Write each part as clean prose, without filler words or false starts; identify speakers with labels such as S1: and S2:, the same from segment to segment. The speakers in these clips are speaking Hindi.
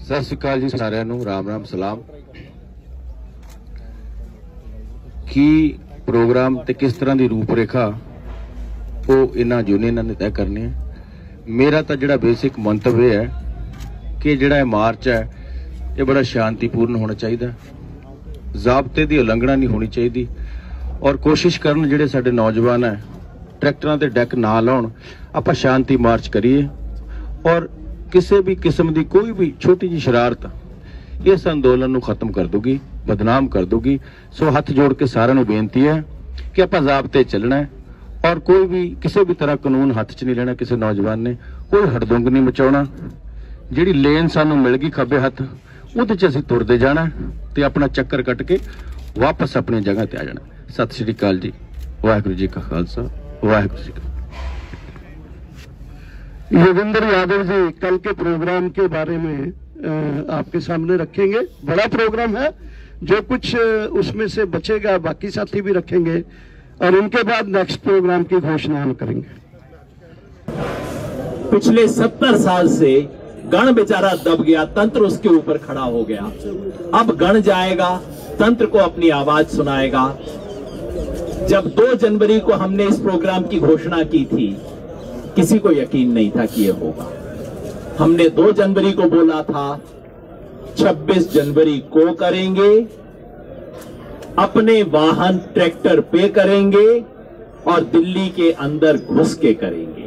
S1: सत श्री अकाल जी सारिਆਂ ਨੂੰ राम राम सलाम। की प्रोग्राम ते किस तरह की रूपरेखा वो इन्हां यूनियनां ने तय करनी है। मेरा तो जिहड़ा बेसिक मंतव्य है कि जिहड़ा मार्च है ये बड़ा शांतिपूर्ण होना चाहिए, ज़ाबते की उलंघना नहीं होनी चाहिए और कोशिश करन जिहड़े साडे नौजवान है ट्रैक्टरां ते डैक ना लाउण, आपां शांति मार्च करिए और किसी भी किस्म की कोई भी छोटी जी शरारत इस अंदोलन को खत्म कर दूगी, बदनाम कर दूगी। सो हथ जोड़ के सारिਆਂ ਨੂੰ बेनती है कि आप ज़ाबते चलना है और कोई भी किसी भी तरह कानून हथ च नहीं लेना। किसी नौजवान ने कोई हड़दुंग नहीं मचाउणा। जिहड़ी लेन सानू मिल गई खब्बे हथ उहदे च असीं तुरदे जाना ते अपना चक्कर कट के वापस अपनी जगह ते आ जाना। सत श्री अकाल जी। वाहिगुरू जी का खालसा, वाहिगुरू जी का।
S2: योगेंद्र यादव जी कल के प्रोग्राम के बारे में आपके सामने रखेंगे। बड़ा प्रोग्राम है, जो कुछ उसमें से बचेगा बाकी साथी भी रखेंगे और उनके बाद नेक्स्ट प्रोग्राम की घोषणा हम करेंगे।
S3: पिछले 70 साल से गण बेचारा दब गया, तंत्र उसके ऊपर खड़ा हो गया। अब गण जाएगा, तंत्र को अपनी आवाज सुनाएगा। जब 2 जनवरी को हमने इस प्रोग्राम की घोषणा की थी, किसी को यकीन नहीं था कि यह होगा। हमने 2 जनवरी को बोला था, 26 जनवरी को करेंगे, अपने वाहन ट्रैक्टर पे करेंगे और दिल्ली के अंदर घुस के करेंगे।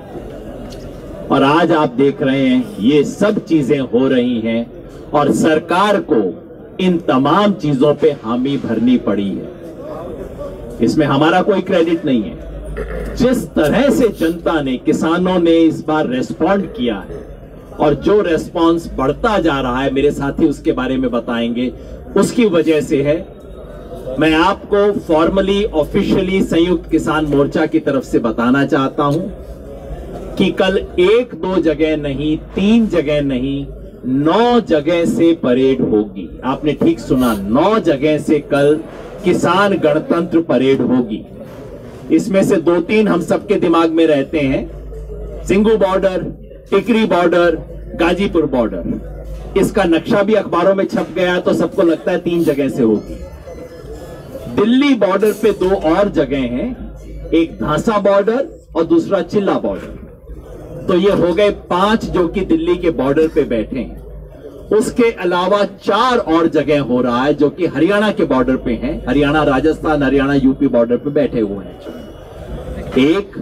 S3: और आज आप देख रहे हैं ये सब चीजें हो रही हैं और सरकार को इन तमाम चीजों पे हामी भरनी पड़ी है। इसमें हमारा कोई क्रेडिट नहीं है। जिस तरह से जनता ने, किसानों ने इस बार रेस्पॉन्ड किया है और जो रेस्पॉन्स बढ़ता जा रहा है, मेरे साथी उसके बारे में बताएंगे, उसकी वजह से है। मैं आपको फॉर्मली ऑफिशियली संयुक्त किसान मोर्चा की तरफ से बताना चाहता हूं कि कल 1-2 जगह नहीं, 3 जगह नहीं, 9 जगह से परेड होगी। आपने ठीक सुना, 9 जगह से कल किसान गणतंत्र परेड होगी। इसमें से 2-3 हम सबके दिमाग में रहते हैं, Singhu border, Tikri border, Ghazipur border. इसका नक्शा भी अखबारों में छप गया तो सबको लगता है 3 जगह से होगी। दिल्ली बॉर्डर पे 2 और जगह हैं, एक धांसा बॉर्डर और दूसरा चिल्ला बॉर्डर। तो ये हो गए 5 जो कि दिल्ली के बॉर्डर पे बैठे हैं। उसके अलावा 4 और जगह हो रहा है जो कि हरियाणा के बॉर्डर पे हैं। हरियाणा, राजस्थान, हरियाणा, यूपी बॉर्डर पे बैठे हुए हैं। एक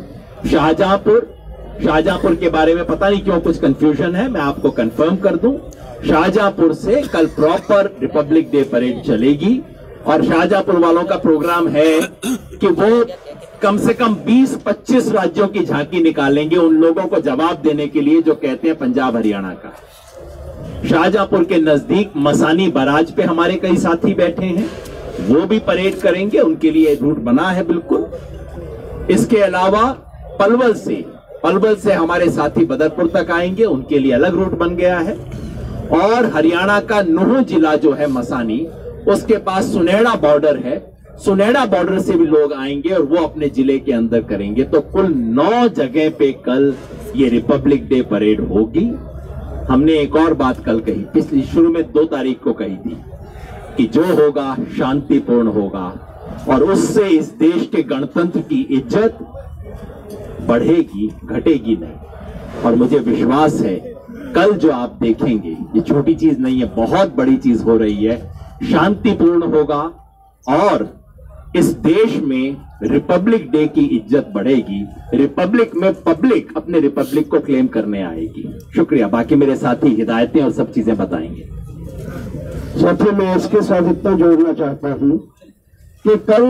S3: शाहजहांपुर के बारे में पता नहीं क्यों कुछ कंफ्यूजन है, मैं आपको कंफर्म कर दूं। शाहजहांपुर से कल प्रॉपर रिपब्लिक डे परेड चलेगी और शाहजहांपुर वालों का प्रोग्राम है कि वो कम से कम 20-25 राज्यों की झांकी निकालेंगे उन लोगों को जवाब देने के लिए जो कहते हैं पंजाब हरियाणा का। शाहजहांपुर के नजदीक मसानी बराज पे हमारे कई साथी बैठे हैं, वो भी परेड करेंगे, उनके लिए रूट बना है बिल्कुल। इसके अलावा पलवल से हमारे साथी बदरपुर तक आएंगे, उनके लिए अलग रूट बन गया है। और हरियाणा का नूह जिला जो है मसानी, उसके पास सुनेड़ा बॉर्डर है, सुनेड़ा बॉर्डर से भी लोग आएंगे और वो अपने जिले के अंदर करेंगे। तो कुल 9 जगह पे कल ये रिपब्लिक डे परेड होगी। हमने एक और बात कल कही, पिछली शुरू में 2 तारीख को कही थी कि जो होगा शांतिपूर्ण होगा और उससे इस देश के गणतंत्र की इज्जत बढ़ेगी, घटेगी नहीं। और मुझे विश्वास है कल जो आप देखेंगे ये छोटी चीज नहीं है, बहुत बड़ी चीज हो रही है। शांतिपूर्ण होगा और इस देश में रिपब्लिक डे की इज्जत बढ़ेगी। रिपब्लिक में पब्लिक अपने रिपब्लिक को क्लेम करने आएगी। शुक्रिया। बाकी मेरे साथी हिदायतें और सब चीजें बताएंगे।
S2: साथी मैं इसके साथ इतना जोड़ना चाहता हूं कि कल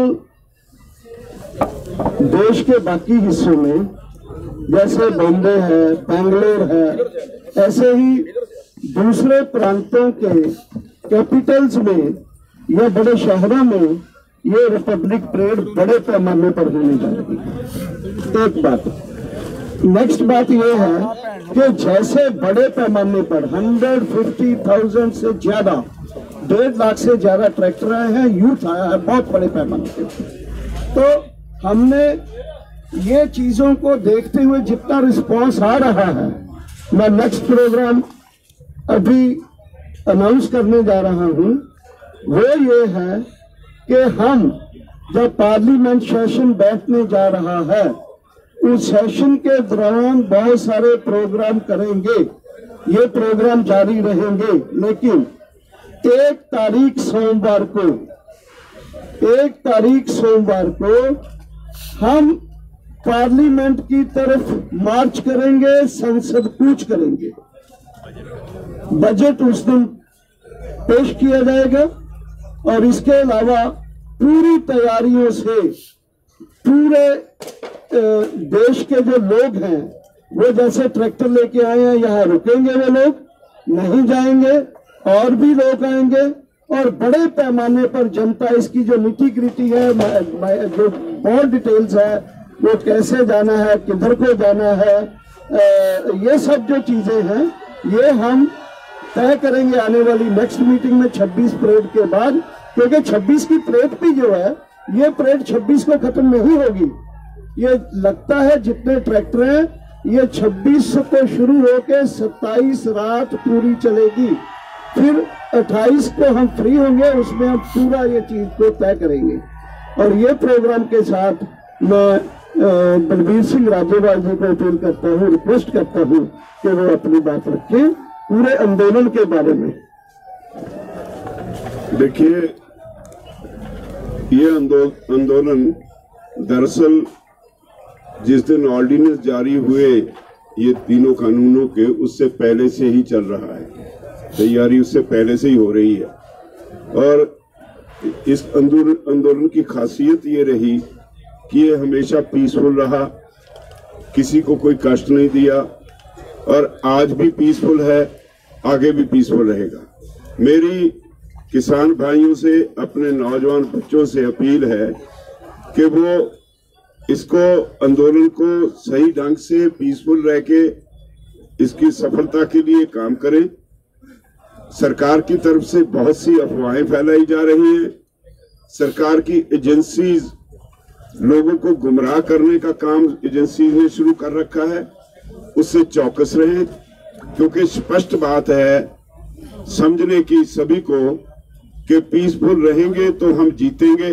S2: देश के बाकी हिस्सों में जैसे बॉम्बे है, बेंगलोर है, ऐसे ही दूसरे प्रांतों के कैपिटल्स में या बड़े शहरों में ये रिपब्लिक परेड बड़े पैमाने पर होने जा रही है। एक बात। नेक्स्ट बात ये है कि जैसे बड़े पैमाने पर 150,000 से ज्यादा, 1.5 लाख से ज्यादा ट्रैक्टर आए हैं, यूथ आया है बहुत बड़े पैमाने पर। तो हमने ये चीजों को देखते हुए जितना रिस्पॉन्स आ रहा है, मैं नेक्स्ट प्रोग्राम अभी अनाउंस करने जा रहा हूं वो ये है कि हम जब पार्लियामेंट सेशन बैठने जा रहा है उस सेशन के दौरान बहुत सारे प्रोग्राम करेंगे, ये प्रोग्राम जारी रहेंगे, लेकिन 1 तारीख सोमवार को हम पार्लियामेंट की तरफ मार्च करेंगे, संसद कूच करेंगे। बजट उस दिन पेश किया जाएगा और इसके अलावा पूरी तैयारियों से पूरे देश के जो लोग हैं वो जैसे ट्रैक्टर लेके आए हैं, यहाँ रुकेंगे, वो लोग नहीं जाएंगे, और भी लोग आएंगे और बड़े पैमाने पर जनता इसकी जो निटी ग्रिटी है, जो बहुत डिटेल्स है, वो कैसे जाना है, किधर को जाना है, ये सब जो चीजें हैं ये हम तय करेंगे आने वाली नेक्स्ट मीटिंग में 26 परेड के बाद, क्योंकि 26 की परेड भी जो है ये परेड 26 को खत्म नहीं होगी। ये लगता है जितने ट्रैक्टर हैं ये 26 को शुरू होकर 27 रात पूरी चलेगी, फिर 28 को हम फ्री होंगे, उसमें हम पूरा ये चीज को तय करेंगे। और ये प्रोग्राम के साथ मैं बलबीर सिंह राजेवाल जी को अपील करता हूँ, रिक्वेस्ट करता हूँ कि वो अपनी बात रखें पूरे आंदोलन के बारे में।
S4: देखिए, ये आंदोलन दरअसल जिस दिन ऑर्डिनेंस जारी हुए ये तीनों कानूनों के, उससे पहले से ही चल रहा है, तैयारी उससे पहले से ही हो रही है। और इस आंदोलन की खासियत ये रही कि ये हमेशा पीसफुल रहा, किसी को कोई कष्ट नहीं दिया, और आज भी पीसफुल है, आगे भी पीसफुल रहेगा। मेरी किसान भाइयों से, अपने नौजवान बच्चों से अपील है कि वो इसको आंदोलन को सही ढंग से पीसफुल रह के इसकी सफलता के लिए काम करें। सरकार की तरफ से बहुत सी अफवाहें फैलाई जा रही हैं, सरकार की एजेंसीज लोगों को गुमराह करने का काम एजेंसीज ने शुरू कर रखा है, उससे चौकस रहें, क्योंकि स्पष्ट बात है समझने की सभी को कि पीसफुल रहेंगे तो हम जीतेंगे,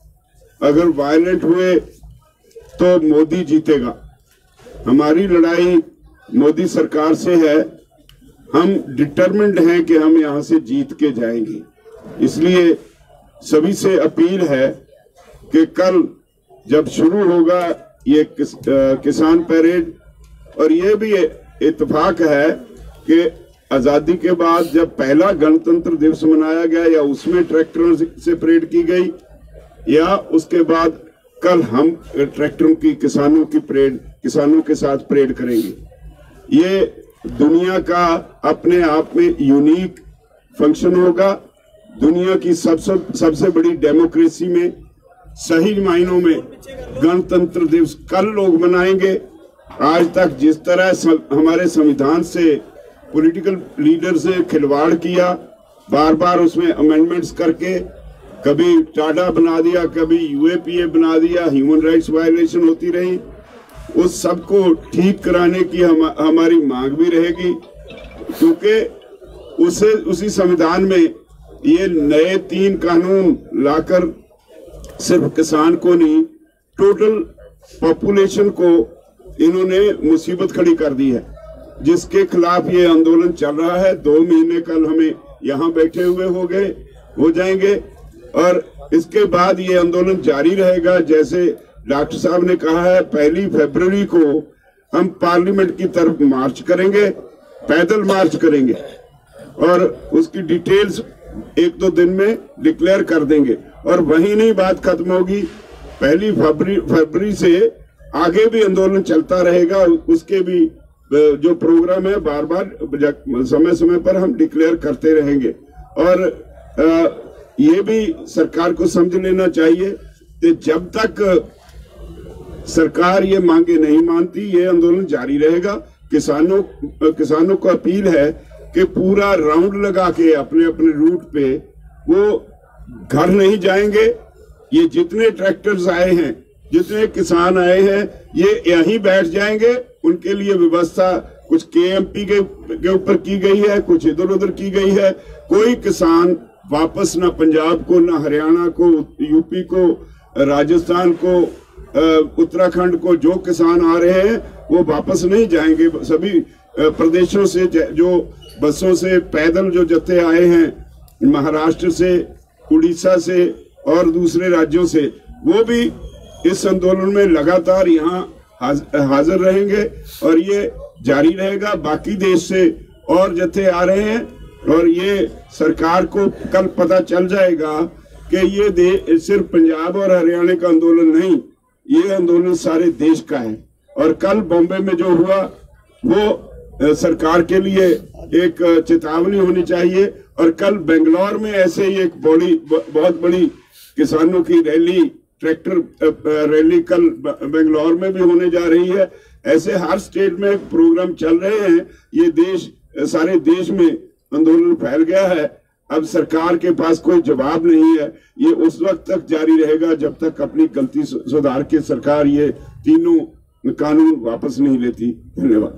S4: अगर वायलेंट हुए तो मोदी जीतेगा। हमारी लड़ाई मोदी सरकार से है, हम डिटरमिन्ड हैं कि हम यहां से जीत के जाएंगे। इसलिए सभी से अपील है कि कल जब शुरू होगा ये किसान परेड, और ये भी इत्तेफाक है कि आजादी के बाद जब पहला गणतंत्र दिवस मनाया गया या उसमें ट्रैक्टरों से परेड की गई, या उसके बाद कल हम ट्रैक्टरों की किसानों के साथ परेड करेंगे। ये दुनिया का अपने आप में यूनिक फंक्शन होगा। दुनिया की सबसे बड़ी डेमोक्रेसी में सही मायनों में गणतंत्र दिवस कल लोग मनाएंगे। आज तक जिस तरह हमारे संविधान से पॉलिटिकल लीडर से खिलवाड़ किया, बार बार उसमें अमेंडमेंट्स करके कभी टाडा बना दिया, कभी यूएपीए बना दिया, ह्यूमन राइट्स वायलेशन होती रही, उस सब को ठीक कराने की हमारी मांग भी रहेगी, क्योंकि उसी संविधान में ये नए 3 कानून लाकर सिर्फ किसान को नहीं, टोटल पॉपुलेशन को इन्होंने मुसीबत खड़ी कर दी है, जिसके खिलाफ ये आंदोलन चल रहा है। 2 महीने कल हमें यहाँ बैठे हुए हो जाएंगे, और इसके बाद ये आंदोलन जारी रहेगा। जैसे डॉक्टर साहब ने कहा है, 1 फरवरी को हम पार्लियामेंट की तरफ मार्च करेंगे, पैदल मार्च करेंगे, और उसकी डिटेल्स 1-2 दिन में डिक्लेयर कर देंगे, और वहीं नहीं बात खत्म होगी। 1 फरवरी से आगे भी आंदोलन चलता रहेगा, उसके भी जो प्रोग्राम है बार बार समय समय पर हम डिक्लेयर करते रहेंगे। और ये भी सरकार को समझ लेना चाहिए कि जब तक सरकार ये मांगे नहीं मानती, ये आंदोलन जारी रहेगा। किसानों को अपील है कि पूरा राउंड लगा के अपने अपने रूट पे वो घर नहीं जाएंगे। ये जितने ट्रैक्टर्स आए हैं, जितने किसान आए हैं, ये यहीं बैठ जाएंगे। उनके लिए व्यवस्था कुछ केएमपी के ऊपर की गई है, कुछ इधर उधर की गई है। कोई किसान वापस ना पंजाब को, ना हरियाणा को, यूपी को, राजस्थान को, उत्तराखंड को जो किसान आ रहे हैं वो वापस नहीं जाएंगे। सभी प्रदेशों से जो बसों से पैदल जो जत्थे आए हैं, महाराष्ट्र से, उड़ीसा से और दूसरे राज्यों से, वो भी इस आंदोलन में लगातार यहाँ हाजिर रहेंगे और ये जारी रहेगा। बाकी देश से और जत्थे आ रहे हैं और ये सरकार को कल पता चल जाएगा कि ये सिर्फ पंजाब और हरियाणा का आंदोलन नहीं, ये आंदोलन सारे देश का है। और कल बॉम्बे में जो हुआ वो सरकार के लिए एक चेतावनी होनी चाहिए। और कल बेंगलोर में ऐसे ही एक बहुत बड़ी किसानों की रैली, ट्रैक्टर रैली कल बेंगलोर में भी होने जा रही है। ऐसे हर स्टेट में प्रोग्राम चल रहे हैं। ये देश, सारे देश में आंदोलन फैल गया है। अब सरकार के पास कोई जवाब नहीं है। ये उस वक्त तक जारी रहेगा जब तक अपनी गलती सुधार के सरकार ये तीनों कानून वापस नहीं लेती। धन्यवाद।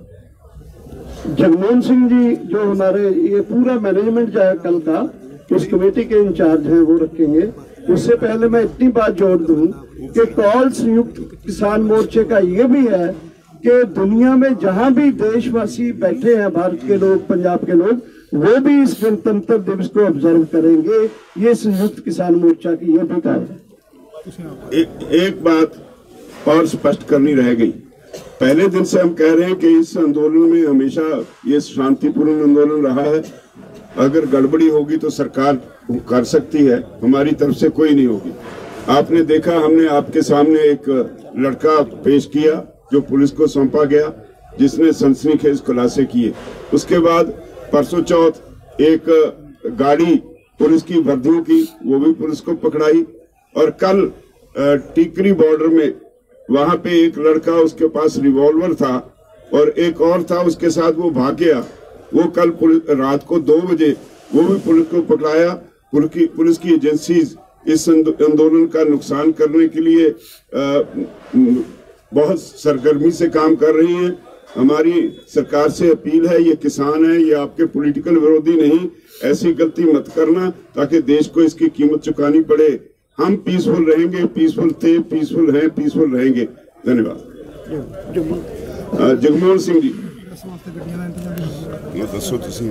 S2: जगमोहन सिंह जी जो हमारे ये पूरा मैनेजमेंट जो है कल का, उस कमेटी के इंचार्ज हैं, वो रखेंगे। उससे पहले मैं इतनी बात जोड़ दूं कि कॉल संयुक्त किसान मोर्चे का ये भी है कि दुनिया में जहां भी देशवासी बैठे हैं, भारत के लोग, पंजाब के लोग, वो भी इस गणतंत्र दिवस को ऑब्जर्व करेंगे। ये संयुक्त किसान मोर्चा की ये भी कार्य है।
S4: एक बात और स्पष्ट करनी रह गई। पहले दिन से हम कह रहे हैं कि इस आंदोलन में हमेशा ये शांतिपूर्ण आंदोलन रहा है। अगर गड़बड़ी होगी तो सरकार कर सकती है, हमारी तरफ से कोई नहीं होगी। आपने देखा, हमने आपके सामने एक लड़का पेश किया जो पुलिस को सौंपा गया, जिसने सनसनीखेज खुलासे किए। उसके बाद परसों चौथ एक गाड़ी पुलिस की वर्दियों की, वो भी पुलिस को पकड़ाई। और कल टीकरी बॉर्डर में वहां पे एक लड़का, उसके पास रिवॉल्वर था और एक और था उसके साथ, वो भाग गया। वो कल रात को 2 बजे वो भी पुलिस को पकड़ाया। पुलिस की एजेंसीज इस आंदोलन का नुकसान करने के लिए बहुत सरगर्मी से काम कर रही हैं। हमारी सरकार से अपील है, ये किसान है, ये आपके पॉलिटिकल विरोधी नहीं, ऐसी गलती मत करना ताकि देश को इसकी कीमत चुकानी पड़े। हम पीसफुल रहेंगे, पीसफुल थे, पीसफुल हैं, पीसफुल रहेंगे। धन्यवाद। जगमोहन सिंह जी, दसो तुसीं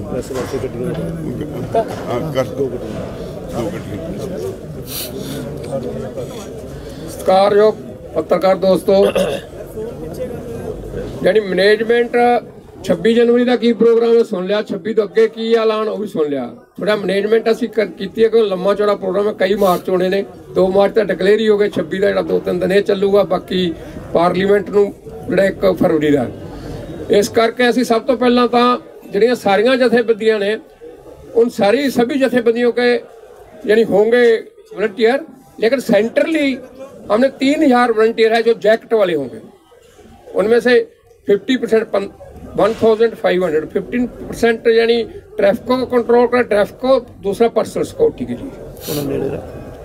S4: कर दो
S5: सत्कारयोग पत्रकार दोस्तों, यानी मैनेजमेंट 26 जनवरी का की प्रोग्राम है सुन लिया, 26 तो अगे की ऐलान वो भी सुन लिया। थोड़ा मैनेजमेंट असी कीती है कि लंबा चौड़ा प्रोग्राम है। कई मार्च होने ने, 2 मार्च तो डिक्लेयर ही हो गए, 26 का जो 2-3 दिन चलूगा, बाकी पार्लीमेंट नूं जिहड़ा 1 फरवरी का। इस करके असी सब तो पहला तो जिहड़ियां सारियां जथेबंदियां ने, उन सभी जथेबंदियों के यानी होंगे वॉलंटियर, लेकिन सेंट्रली हमने 3000 वॉलंटियर है जो जैकेट वाले होंगे। उनमें से 50% 1500 15% यानी ट्रैफिक को कंट्रोल कर, ट्रैफिक को, दूसरा पर्सनल सिक्योरिटी के लिए।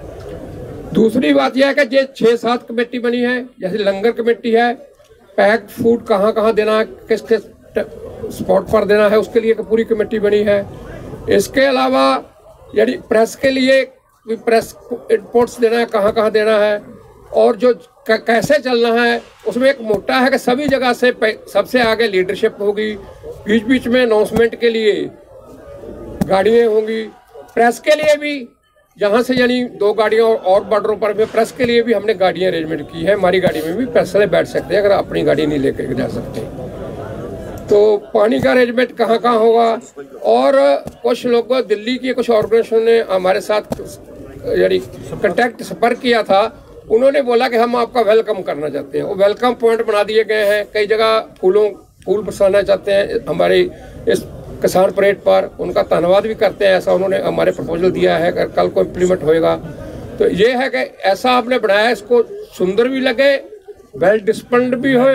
S5: दूसरी बात यह है कि ये 6-7 कमेटी बनी है, जैसे लंगर कमेटी है, पैक्ड फूड कहाँ कहाँ देना है, किस किस स्पॉट पर देना है, उसके लिए पूरी कमेटी बनी है। इसके अलावा यानी प्रेस के लिए प्रेस रिपोर्ट्स देना है, कहाँ कहाँ देना है, और जो कैसे चलना है, उसमें एक मोटा है कि सभी जगह से सबसे आगे लीडरशिप होगी। बीच बीच में अनाउंसमेंट के लिए गाड़ियाँ होंगी। प्रेस के लिए भी जहाँ से यानी 2 गाड़ियाँ और बॉर्डरों पर भी प्रेस के लिए भी हमने गाड़ियाँ अरेंजमेंट की है। हमारी गाड़ी में भी प्रेस वाले बैठ सकते हैं अगर अपनी गाड़ी नहीं लेकर जा सकते। तो पानी का अरेंजमेंट कहाँ कहाँ होगा। और कुछ लोग दिल्ली की कुछ ऑर्गेनाइजेशन ने हमारे साथ यानी कंटेक्ट संपर्क किया था, उन्होंने बोला कि हम आपका वेलकम करना चाहते हैं। वो वेलकम पॉइंट बना दिए गए हैं, कई जगह फूल बरसाना चाहते हैं हमारे इस किसान परेड पर, उनका धन्यवाद भी करते हैं। ऐसा उन्होंने हमारे प्रपोजल दिया है, अगर कल को इम्प्लीमेंट होएगा तो ये है कि ऐसा आपने बनाया, इसको सुंदर भी लगे, वेल डिसिप्लिन्ड भी हो।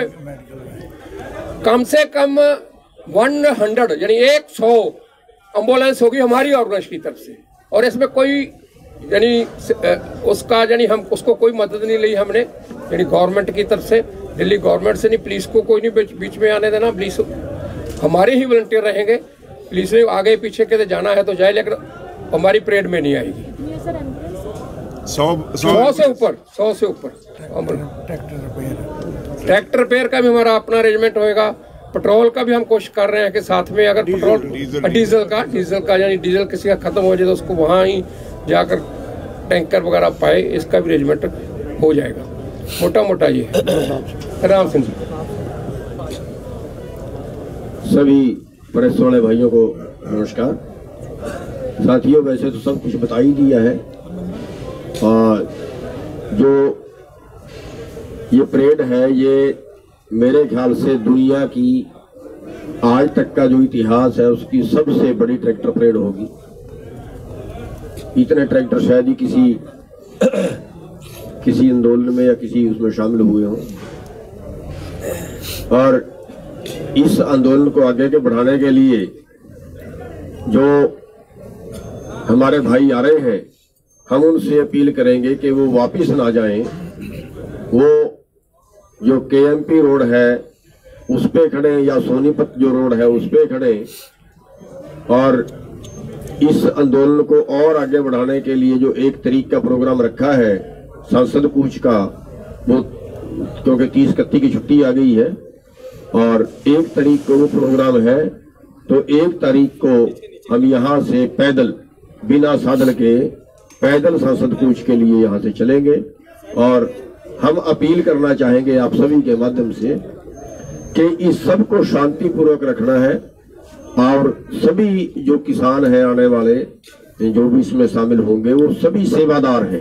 S5: कम से कम 100 यानी 100 एम्बुलेंस होगी हमारी ऑर्गेनाइजेशन की तरफ से, और इसमें कोई यानी उसका यानी हम उसको कोई मदद नहीं ली हमने यानी गवर्नमेंट की तरफ से, दिल्ली गवर्नमेंट से नहीं, पुलिस को कोई नहीं बीच में आने देना। पुलिस हमारे ही वॉलंटियर रहेंगे। पुलिस ने आगे पीछे के जाना है तो जाए, लेकिन हमारी परेड में नहीं आएगी। 100 से ऊपर ट्रैक्टर रिपेयर का भी हमारा अपना अरेंजमेंट होएगा। पेट्रोल का भी हम कोशिश कर रहे हैं कि साथ में अगर पेट्रोल डीजल का यानी डीजल किसी का खत्म हो जाए तो उसको वहाँ ही जाकर टैंकर वगैरह पाए, इसका भी अरेंजमेंट हो जाएगा। मोटा मोटा ये है। राम सिंह जी।
S6: सभी प्रेस वाले भाइयों को नमस्कार। साथियों, वैसे तो सब कुछ बता ही दिया है। और जो ये परेड है, ये मेरे ख्याल से दुनिया की आज तक का जो इतिहास है उसकी सबसे बड़ी ट्रैक्टर परेड होगी। इतने ट्रैक्टर शायद ही किसी आंदोलन में या किसी उसमें शामिल हुए हों। और इस आंदोलन को आगे के बढ़ाने के लिए जो हमारे भाई आ रहे हैं, हम उनसे अपील करेंगे कि वो वापस ना जाएं। वो जो केएमपी रोड है उस पे खड़े या सोनीपत जो रोड है उस पे खड़े, और इस आंदोलन को और आगे बढ़ाने के लिए जो 1 तारीख का प्रोग्राम रखा है संसद कूच का, वो क्योंकि 30-31 की छुट्टी आ गई है और 1 तारीख को वो प्रोग्राम है, तो 1 तारीख को हम यहाँ से पैदल बिना साधन के पैदल संसद कूच के लिए यहाँ से चलेंगे। और हम अपील करना चाहेंगे आप सभी के माध्यम से कि इस सब को शांतिपूर्वक रखना है। और सभी जो किसान हैं आने वाले जो भी इसमें शामिल होंगे वो सभी सेवादार हैं,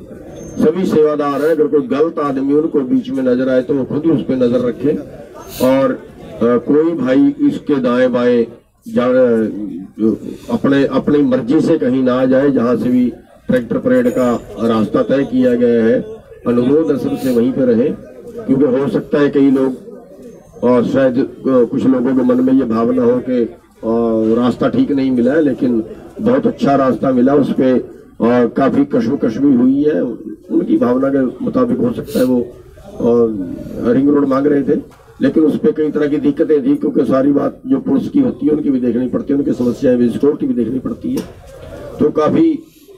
S6: अगर कोई गलत आदमी उनको बीच में नजर आए तो वो खुद ही उस पर नजर रखें। और कोई भाई इसके दाएं बाएं अपनी मर्जी से कहीं ना जाए। जहां से भी ट्रैक्टर परेड का रास्ता तय किया गया है, अनुरोध असल से वहीं पे रहे, क्योंकि हो सकता है कई लोग और शायद कुछ लोगों के मन में ये भावना हो कि रास्ता ठीक नहीं मिला है, लेकिन बहुत अच्छा रास्ता मिला, उस पे काफी कशमकश भी हुई है। उनकी भावना के मुताबिक हो सकता है वो रिंग रोड मांग रहे थे, लेकिन उस पर कई तरह की दिक्कतें थी, क्योंकि सारी बात जो पुलिस की होती है उनकी भी देखनी पड़ती है, उनकी समस्याएं विजिटोर की भी देखनी पड़ती है। तो काफी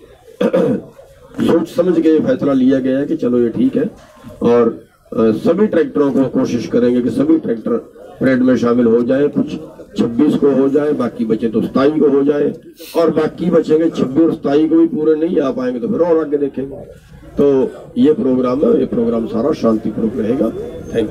S6: सोच समझ के फैसला लिया गया है कि चलो ये ठीक है। और सभी ट्रैक्टरों को कोशिश करेंगे कि सभी ट्रैक्टर परेड में शामिल हो जाए। कुछ 26 को हो जाए, बाकी बचे तो 27 को हो जाए, और बाकी बचेंगे 26 और 27 को भी पूरे नहीं आ पाएंगे तो फिर और आगे देखेंगे। तो ये प्रोग्राम है, ये प्रोग्राम सारा शांतिपूर्वक रहेगा। Thank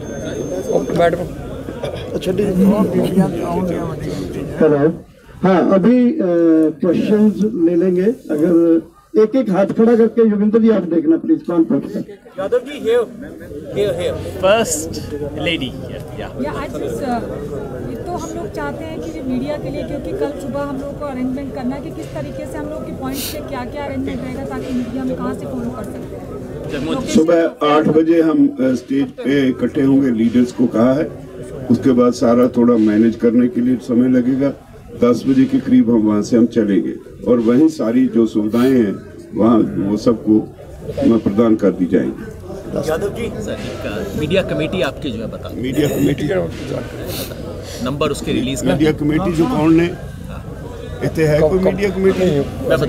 S6: you.
S2: हेलो, हाँ, अभी क्वेश्चंस ले लेंगे। अगर एक हाथ खड़ा करके योगिंदर जी आप देखना प्लीज, कौन पूछता है?
S7: Yadav ji, here. First lady. Yeah, I think तो हम लोग चाहते हैं कि मीडिया के लिए, क्योंकि कल सुबह हम लोग को अरेंजमेंट करना है कि किस तरीके से हम लोग के पॉइंट पे क्या क्या अरेंजमेंट रहेगा, ताकि मीडिया में कहाँ से फॉलो कर सकते हैं।
S4: सुबह 8 बजे हम स्टेज पे इकट्ठे होंगे, लीडर्स को कहा है। उसके बाद सारा थोड़ा मैनेज करने के लिए समय लगेगा। 10 बजे के करीब हम वहाँ से हम चलेंगे, और वहीं सारी जो सुविधाएं हैं वहाँ वो सबको प्रदान कर दी जाएंगी।
S7: यादव जी, मीडिया कमेटी आपकी जो है बता,
S4: मीडिया कमेटी
S7: नंबर उसके रिलीज का।
S4: मीडिया कमेटी जो कौन ने इतने है कोई मीडिया कमेटी?
S7: मैं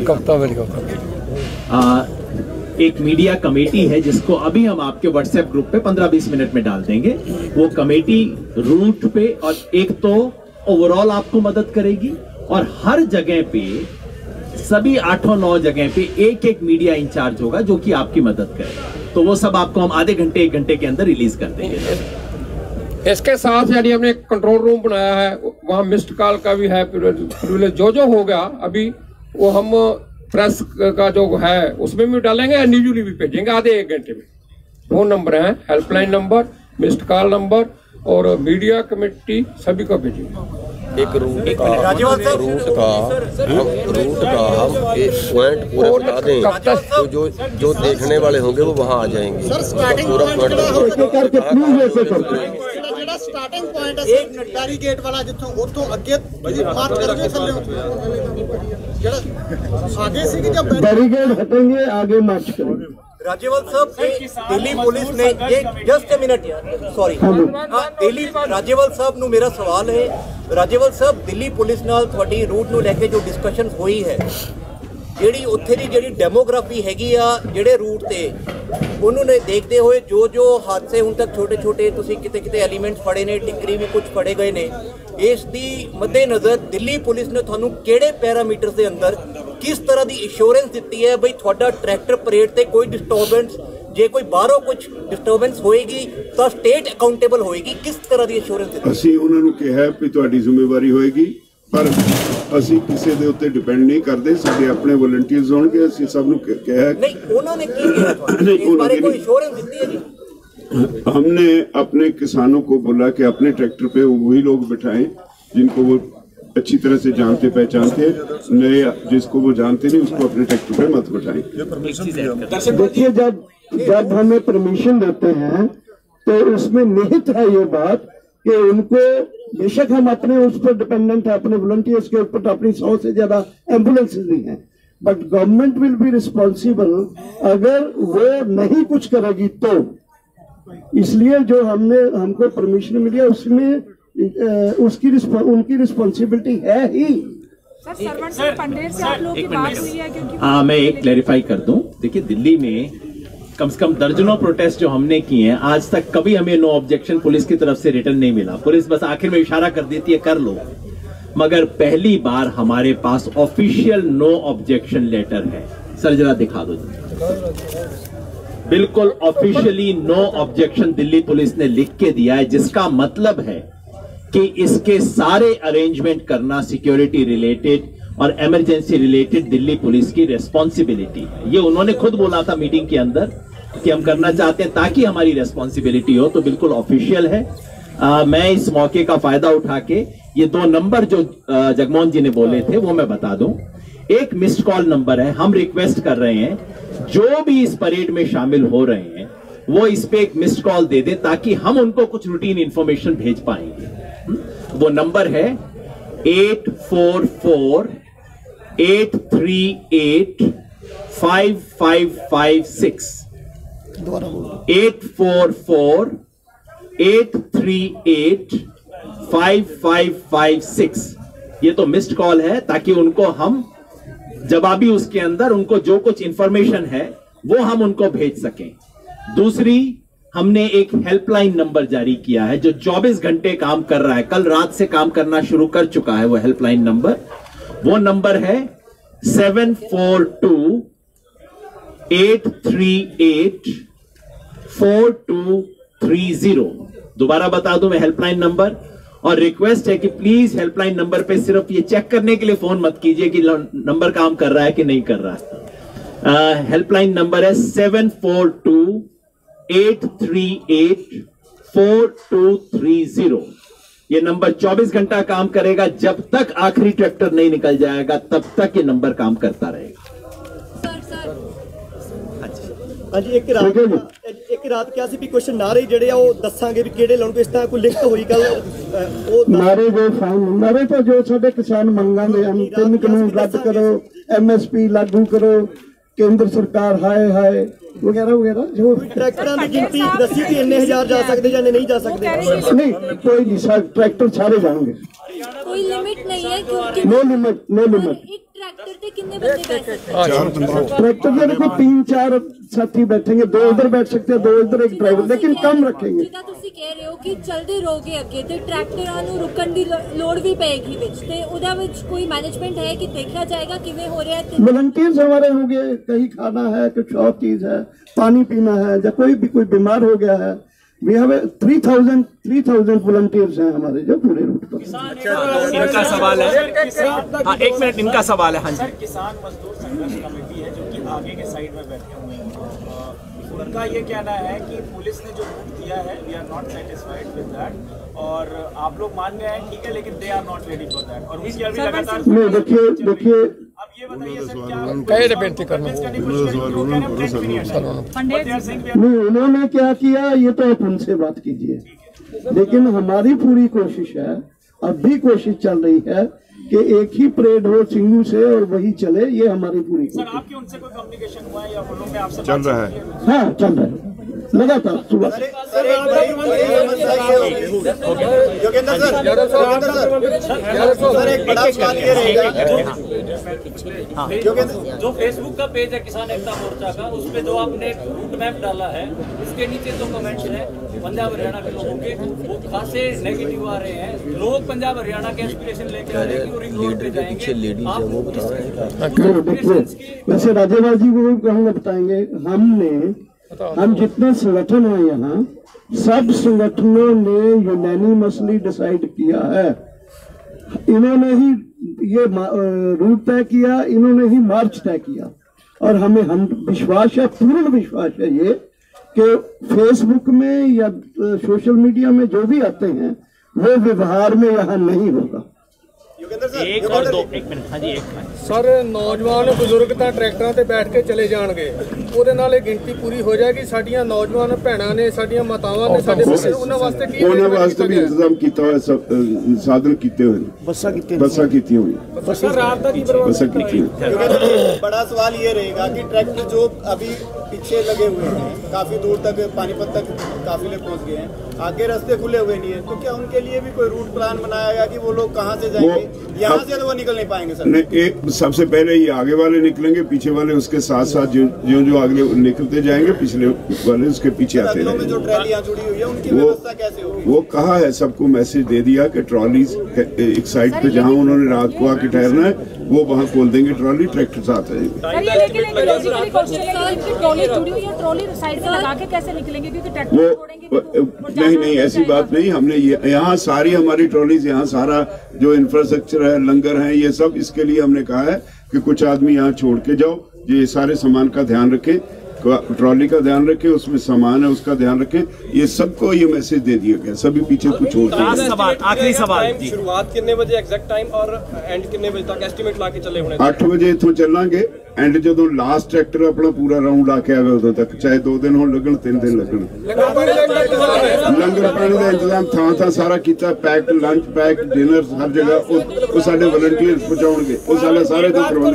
S7: एक मीडिया कमेटी है जिसको अभी हम आपके व्हाट्सएप ग्रुप पे 15-20 मिनट में डाल देंगे। वो कमेटी रूट पे और एक तो ओवरऑल आपको मदद करेगी, और हर जगह पे सभी 8-9 जगह पे एक मीडिया इंचार्ज होगा जो कि आपकी मदद करेगा। तो वो सब आपको हम आधे घंटे 1 घंटे के अंदर रिलीज कर देंगे।
S5: इसके साथ यानी हमने एक कंट्रोल रूम बनाया है, वहाँ मिस्ड कॉल का भी है। जो होगा अभी वो हम प्रेस का जो है उसमें भी डालेंगे, इंडिविजुअली भी भेजेंगे आधे 1 घंटे में। फोन नंबर है, helpline number, missed call number, और मीडिया कमेटी सभी को भेजेंगे।
S6: एक रूट का हम एक पॉइंट पूरा बता दें, तो जो देखने वाले होंगे वो वहाँ आ जाएंगे। पूरा
S8: स्टार्टिंग पॉइंट एक बैरिकेड वाला जिथों उतों अगे मार्च करके चले आगे से कि जब
S2: बैरिकेड हटेंगे आगे मार्च करेंगे।
S8: राज्यपाल साहब दिल्ली पुलिस ने ये just a minute sorry Delhi राज्यपाल साहब ਨੂੰ ਮੇਰਾ ਸਵਾਲ ਹੈ राज्यपाल साहब दिल्ली पुलिस ਨਾਲ ਤੁਹਾਡੀ ਰੂਟ ਨੂੰ ਲੈ ਕੇ ਜੋ ਡਿਸਕਸ਼ਨ ਹੋਈ ਹੈ ਜਿਹੜੀ ਉੱਥੇ ਦੀ ਜਿਹੜੀ ਡੈਮੋਗ੍ਰਾਫੀ ਹੈਗੀ ਆ ਜਿਹੜੇ ਰੂਟ ਤੇ ਉਹਨੂੰ ਨੇ ਦੇਖਦੇ ਹੋਏ ਜੋ ਹਾਦਸੇ ਹੁਣ ਤੱਕ ਛੋਟੇ ਤੁਸੀਂ ਕਿਤੇ ਐਲੀਮੈਂਟਸ ਫੜੇ ਨੇ ਟਿੱਕਰੀ ਵੀ ਕੁਝ ਫੜੇ ਗਏ ਨੇ ਇਸ ਦੀ ਮੱਦੇਨਜ਼ਰ ਦਿੱਲੀ ਪੁਲਿਸ ਨੇ ਤੁਹਾਨੂੰ ਕਿਹੜੇ ਪੈਰਾਮੀਟਰਸ ਦੇ ਅੰਦਰ किस तरह की इंश्योरेंस दी है भाई थोड़ा ट्रैक्टर परेड से कोई डिस्टर्बेंस जे कोई बाहरों कुछ डिस्टर्बेंस होएगी तो स्टेट अकाउंटेबल होएगी किस तरह की इंश्योरेंस दी
S4: ਅਸੀਂ ਉਹਨਾਂ ਨੂੰ ਕਿਹਾ ਵੀ ਤੁਹਾਡੀ ਜ਼ਿੰਮੇਵਾਰੀ ਹੋਏਗੀ ਪਰ ਅਸੀਂ ਕਿਸੇ ਦੇ ਉੱਤੇ ਡਿਪੈਂਡ ਨਹੀਂ ਕਰਦੇ ਸਾਡੇ ਆਪਣੇ ਵਲੰਟੀਅਰਸ ਹੋਣਗੇ ਅਸੀਂ ਸਭ ਨੂੰ ਕਿਹਾ
S8: नहीं उन्होंने की किया था इस बारे कोई इंश्योरेंस दी है जी
S4: हमने अपने किसानों को बोला कि अपने ट्रैक्टर पे वही लोग बिठाएं जिनको वो अच्छी तरह से जानते पहचानते नए जिसको वो जानते नहीं उसको अपने ट्रैक्टर पे मत बिठाएं।
S2: देखिए जब हमें परमिशन देते हैं तो उसमें निहित है ये बात कि उनको बेशक हम अपने उस पर डिपेंडेंट है अपने वॉलंटियर्स के ऊपर अपनी 100 से ज्यादा एम्बुलेंस भी हैं but government will be responsible अगर वो नहीं कुछ करेगी तो इसलिए जो हमको परमिशन मिली है उसमें उनकी रिस्पॉन्सिबिलिटी है ही।
S7: मैं एक क्लैरिफाई कर दूं देखिए दिल्ली में कम से कम दर्जनों प्रोटेस्ट जो हमने किए हैं आज तक कभी हमें नो ऑब्जेक्शन पुलिस की तरफ से रिटर्न नहीं मिला पुलिस बस आखिर में इशारा कर देती है कर लो मगर पहली बार हमारे पास ऑफिशियल नो ऑब्जेक्शन लेटर है सर जरा दिखा दो बिल्कुल officially no objection Delhi police ने लिख के दिया है जिसका मतलब है कि इसके सारे अरेंजमेंट करना सिक्योरिटी रिलेटेड और इमरजेंसी रिलेटेड दिल्ली पुलिस की रेस्पॉन्सिबिलिटी है ये उन्होंने खुद बोला था मीटिंग के अंदर कि हम करना चाहते हैं ताकि हमारी रेस्पॉन्सिबिलिटी हो तो बिल्कुल ऑफिशियल है मैं इस मौके का फायदा उठा के ये 2 नंबर जो जगमोहन जी ने बोले थे वो मैं बता दूं एक मिस्ड कॉल नंबर है हम रिक्वेस्ट कर रहे हैं जो भी इस परेड में शामिल हो रहे हैं वो इस पे एक मिस्ड कॉल दे दे ताकि हम उनको कुछ रूटीन इंफॉर्मेशन भेज पाएंगे वो नंबर है 844-838-5556 844-838-5556 ये तो मिस्ड कॉल है ताकि उनको हम जवाबी उसके अंदर उनको जो कुछ इंफॉर्मेशन है वो हम उनको भेज सकें दूसरी हमने एक हेल्पलाइन नंबर जारी किया है जो 24 घंटे काम कर रहा है कल रात से काम करना शुरू कर चुका है वो हेल्पलाइन नंबर वो नंबर है 742-838-4230 दोबारा बता दूं मैं हेल्पलाइन नंबर और रिक्वेस्ट है कि प्लीज हेल्पलाइन नंबर पे सिर्फ ये चेक करने के लिए फोन मत कीजिए कि नंबर काम कर रहा है कि नहीं कर रहा है हेल्पलाइन नंबर है 742-838-4230 ये नंबर 24 घंटा काम करेगा जब तक आखिरी ट्रैक्टर नहीं निकल जाएगा तब तक ये नंबर काम करता रहेगा
S9: ਹਾਂਜੀ ਇੱਕ ਰਾਤ ਕਿਹਾ ਸੀ ਵੀ ਕੁਝ ਨਾਰੇ ਜਿਹੜੇ ਆ ਉਹ ਦੱਸਾਂਗੇ ਵੀ ਕਿਹੜੇ ਲਾਉਣਗੇ ਇਸ ਤਰ੍ਹਾਂ ਕੋਈ ਲਿਖਤ ਹੋਈ ਗੱਲ ਉਹ
S2: ਨਾਰੇ ਜੋ ਨਾਰੇ ਤਾਂ ਜੋ ਸਾਡੇ ਕਿਸਾਨ ਮੰਗਾਂਗੇ ਹਨ 3 ਕਾਨੂੰਨ ਰੱਦ ਕਰੋ MSP ਲਾਗੂ ਕਰੋ केंद्र सरकार हाय हाय वगैरह वगैरह जो
S9: ट्रैक्टर की गिनती दसी कि इन्ने हजार जा सकते या नहीं जा सकते
S2: नहीं कोई नहीं ट्रैक्टर सारे जाएंगे
S10: कोई लिमिट नहीं है क्योंकि
S2: नो लिमिट
S10: एक ट्रैक्टर पे कितने बंदे बैठ सकते हैं
S2: ट्रैक्टर में देखो 3-4 साथी बैठेंगे 2 उधर बैठ सकते हैं 2 इधर एक ड्राइवर लेकिन कम रखेंगे
S10: ਜਿੱਦਾਂ ਤੁਸੀਂ ਕਹਿ ਰਹੇ ਹੋ ਕਿ ਚਲਦੇ ਰਹੋਗੇ ਅੱਗੇ ਤੇ ਟਰੈਕਟਰਾਂ ਨੂੰ ਰੁਕਣ ਦੀ ਲੋੜ ਵੀ ਪਏਗੀ ਵਿੱਚ ਤੇ ਉਹਦਾ ਵਿੱਚ ਕੋਈ मैनेजमेंट है कि देखा जाएगा किਵੇਂ हो रहा है
S2: वॉलंटियर्स हमारे होंगे कहीं खाना है कुछ और चीज है पानी पीना है या कोई भी कोई बीमार हो गया है We have 3,000 वॉलंटियर्स हैं हमारे जो पूरे रूट पर
S7: इनका सवाल है हाँ 1 मिनट इनका सवाल है हाँ जी
S11: किसान मजदूर संघर्ष कमेटी है जो कि आगे के साइड में बैठे हुए हैं उनका ये कहना है कि पुलिस ने जो रूट दिया है we are not satisfied with that और आप लोग मान गए हैं ठीक है लेकिन they are not ready for that और उसकी अभी लगातार
S2: नहीं देखिए
S11: अब ये बताइए सर क्या
S5: कहे बेनती करना
S2: नहीं उन्होंने क्या किया ये तो आप उनसे बात कीजिए लेकिन हमारी पूरी कोशिश है अब भी कोशिश चल रही है कि एक ही परेड हो सिंगू से और वही चले, ये हमारी पूरी
S11: सर आपके उनसे कोई कम्युनिकेशन हुआ है या वो लोग आपसे
S4: चल रहा है?
S2: हाँ चल रहा है लगातार सुबह।
S8: योगेंद्र सर एक बड़ा सवाल ये रहेगा,
S12: जो फेसबुक का पेज है किसान एकता मोर्चा का, उस पे जो आपने रूट मैप डाला है, उसके नीचे जो कमेंट्स है पंजाब हरियाणा के लोगों के, वो खासे नेगेटिव आ रहे हैं। लोग पंजाब हरियाणा के एस्पिरेशन लेके आ रहे हैं कि वो रिंग रोड पे जाएंगे।
S2: वैसे राज्यपाल जी को कहूँगा बताएंगे, हम जितने संगठन हैं यहाँ, सब संगठनों ने यूनानिमसली डिसाइड किया है, इन्होंने ही ये रूट तय किया, इन्होंने ही मार्च तय किया। और हमें विश्वास है, पूर्ण विश्वास है ये कि फेसबुक में या सोशल मीडिया में जो भी आते हैं वो व्यवहार में यहाँ नहीं होगा।
S11: एक और दो, एक मिनट। हाँ जी, एक
S5: सर नौजवान बुजुर्ग ਤਾਂ ਟਰੈਕਟਰਾਂ ਤੇ ਬੈਠ ਕੇ ਚਲੇ ਜਾਣਗੇ, ਉਹਦੇ ਨਾਲ ਇਹ ਗਿਣਤੀ ਪੂਰੀ ਹੋ ਜਾਏਗੀ। ਸਾਡੀਆਂ ਨੌਜਵਾਨ ਭੈਣਾਂ ਨੇ, ਸਾਡੀਆਂ ਮਾਤਾਵਾਂ ਨੇ, ਸਾਡੇ ਬੱਚੇ, ਉਹਨਾਂ ਵਾਸਤੇ ਕੀ,
S4: ਉਹਨਾਂ ਵਾਸਤੇ ਵੀ ਇੰਤਜ਼ਾਮ ਕੀਤਾ ਹੋਇਆ, ਸਾਧਨ ਕੀਤੇ ਹੋਏ, ਬੱਸਾਂ ਕੀਤੀਆਂ ਹੋਈਆਂ,
S5: ਬੱਸਾਂ ਰਾਤ ਦਾ ਕੀ ਪ੍ਰਬੰਧ
S4: ਬੱਸਾਂ ਕੀਤੀਆਂ।
S8: बड़ा सवाल ये रहेगा कि ट्रैक्टर जो अभी पीछे लगे हुए हैं, काफी दूर तक पानीपत तक काफिले पहुंच गए हैं, आगे रास्ते खुले हुए नहीं है, तो क्या उनके लिए भी कोई रूट प्लान बनाया गया कि वो लोग कहाँ से जाएंगे? यहाँ से तो वो निकल नहीं पाएंगे सर।
S4: एक सबसे पहले ये आगे वाले निकलेंगे, पीछे वाले उसके साथ साथ जो आगे निकलते जाएंगे, पिछले वाले उसके पीछे आते जाएंगे।
S8: जो ट्रॉलियां जुड़ी हुई है उनकी व्यवस्था कैसे होगी?
S4: वो कहा है, सबको मैसेज दे दिया कि ट्रॉली एक साइड पे जहाँ उन्होंने रात को आके ठहरना है वो वहाँ खोल देंगे ट्रॉली, ट्रैक्टर साथ आएंगे। नहीं ऐसी बात नहीं, हमने यहाँ सारी हमारी ट्रॉलीज, यहाँ सारा जो इंफ्रास्ट्रक्चर है, लंगर है, ये सब इसके लिए हमने कहा है कि कुछ आदमी यहाँ छोड़ के जाओ, ये सारे सामान का ध्यान रखें, ट्रॉली का ध्यान रखें, उसमें सामान है उसका ध्यान रखें। ये सबको ये मैसेज दे दिया गया, सभी पीछे कुछ छोड़
S11: सवाल, आखिरी सवाल।
S5: शुरुआत कितने बजे एग्जैक्ट टाइम और एंड कितने बजे तक एस्टिमेट ला के चले होने?
S4: 8 वजे इथों चलांगे, एंड जो लास्ट ट्रैक्टर अपना पूरा राउंड आके आवे उदों तक, चाहे 2 दिन हो लगन 3 दिन लगन। लंगर पानी का इंतजाम थां सारा किया, पैक लंच, पैक डिनर, हर जगह वो साडे वॉलंटियर्स पहुंचाउणगे, वो सारे तो प्रबंध।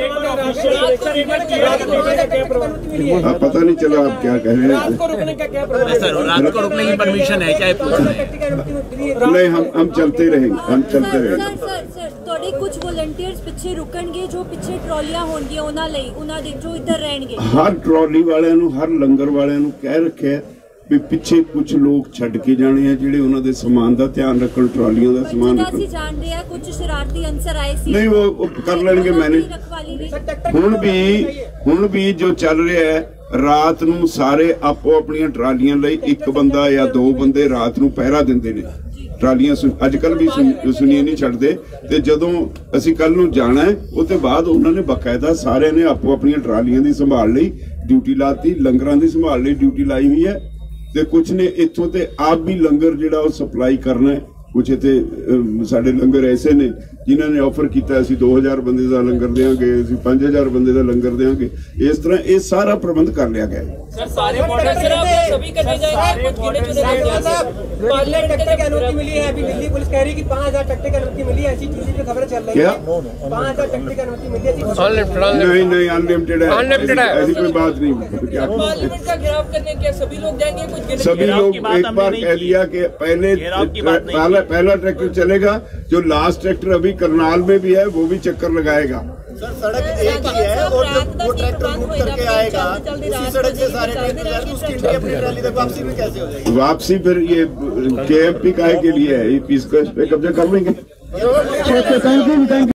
S4: पता नहीं चला आप क्या कह रहे हैं।
S7: रात को रुकने की परमिशन है क्या?
S4: नहीं, हम चलते रहेंगे, हम चलते रहेंगे।
S10: ਤੁਹਾਡੇ ਕੁਝ ਵੋਲੰਟੀਅਰਸ ਪਿੱਛੇ ਰੁਕਣਗੇ, ਜੋ ਪਿੱਛੇ ਟਰਾਲੀਆਂ ਹੋਣਗੀਆਂ ਉਹਨਾਂ ਲਈ, ਉਹਨਾਂ ਦੇ ਜੋ ਇੱਧਰ ਰਹਿਣਗੇ।
S4: ਹਰ ਟਰਾਲੀ ਵਾਲਿਆਂ ਨੂੰ, ਹਰ ਲੰਗਰ ਵਾਲਿਆਂ ਨੂੰ ਕਹਿ ਰੱਖਿਆ ਵੀ ਪਿੱਛੇ ਕੁਝ ਲੋਕ ਛੱਡ ਕੇ ਜਾਣੇ ਆ, ਜਿਹੜੇ ਉਹਨਾਂ ਦੇ ਸਮਾਨ ਦਾ ਧਿਆਨ ਰੱਖਣ, ਟਰਾਲੀਆਂ ਦਾ ਸਮਾਨ ਰੱਖਣ।
S10: ਅਸੀਂ ਜਾਣਦੇ ਆ ਕੁਝ ਸ਼ਰਾਰਤੀ ਅੰਸਰ ਆਏ ਸੀ,
S4: ਨਹੀਂ ਉਹ ਕਰ ਲੈਣਗੇ ਮੈਨੇਜ। ਹੁਣ ਵੀ ਜੋ ਚੱਲ ਰਿਹਾ ਹੈ, ਰਾਤ ਨੂੰ ਸਾਰੇ ਆਪੋ ਆਪਣੀਆਂ ਟਰਾਲੀਆਂ ਲਈ ਇੱਕ ਬੰਦਾ ਜਾਂ 2 ਬੰਦੇ ਰਾਤ ਨੂੰ ਪਹਿਰਾ ਦਿੰਦੇ ਨੇ। ਟਰਾਲੀਆਂ ਅੱਜ ਕੱਲ ਵੀ ਸੁਣੀਏ ਨਹੀਂ ਛੱਡਦੇ, ਤੇ ਜਦੋਂ ਅਸੀਂ ਕੱਲ ਨੂੰ ਜਾਣਾ ਹੈ ਉਹਦੇ ਬਾਅਦ ਉਹਨਾਂ ਨੇ ਬਕਾਇਦਾ ਸਾਰਿਆਂ ਨੇ ਆਪੋ ਆਪਣੀਆਂ ਟਰਾਲੀਆਂ ਦੀ ਸੰਭਾਲ ਲਈ ਡਿਊਟੀ ਲਾਤੀ, ਲੰਗਰਾਂ ਦੀ ਸੰਭਾਲ ਲਈ ਡਿਊਟੀ ਲਾਈ ਹੋਈ ਹੈ, ਤੇ ਕੁਝ ਨੇ ਇੱਥੋਂ ਤੇ ਆਪ ਵੀ ਲੰਗਰ ਜਿਹੜਾ ਉਹ ਸਪਲਾਈ ਕਰਨਾ ਹੈ। कुछ इतने साडे लंगर ऐसे ने जिन्होंने ऑफर किया, 2000 बंदे का लंगर देंगे, 5000 बंदे का लंगर देंगे। इस तरह ये सारा प्रबंध कर लिया गया है।
S12: सर सारे बॉर्डर से आप सभी करने जाएंगे, कुछ गिने चुने
S9: पायलट ट्रैक्टर की अनुमति मिली है, अभी दिल्ली पुलिस कह रही है कि 5000 ट्रैक्टर की अनुमति मिली है, ऐसी चीजें जो खबरें चल रही है। 5000 ट्रैक्टर की अनुमति मिली है?
S4: नहीं अनलिमिटेड है, अनलिमिटेड है, ऐसी कोई बात नहीं।
S12: पार्लियामेंट का घेराव करने के सभी लोग जाएंगे, कुछ गिने
S4: सभी लोग एक बार कह दिया कि पहला ट्रैक्टर चलेगा, जो लास्ट ट्रैक्टर अभी करनाल में भी है वो भी चक्कर लगाएगा।
S8: सर सड़क एक ही है और जब वो ट्रैक्टर मूव करके आएगा उसी सड़क से सारे ट्रैक्टर जाएंगे, उसकी अपनी ट्राली तक वापसी में कैसे हो जाएगी?
S4: वापसी फिर ये KMP काहे के लिए है, इस पे कब्जा कर लेंगे।